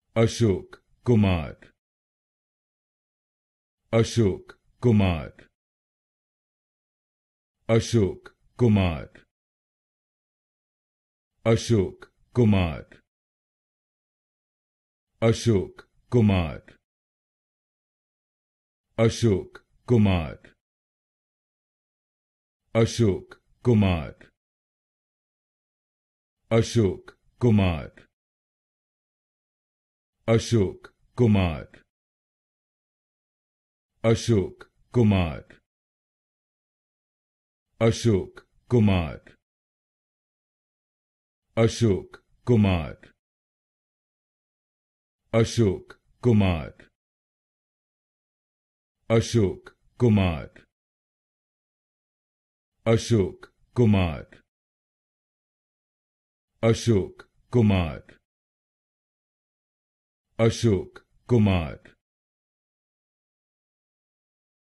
Ashok Kumar, Ashok Kumar, Ashok Kumar, Ashok Kumar, Ashok Kumar, Ashok Kumar, Ashok Kumar, Ashok Kumar, Ashok Kumar, Ashok Kumar, Ashok Kumar, Ashok Kumar, Ashok Kumar, Ashok Kumar, Ashok Kumar, Ashok Kumar, Ashok Kumar,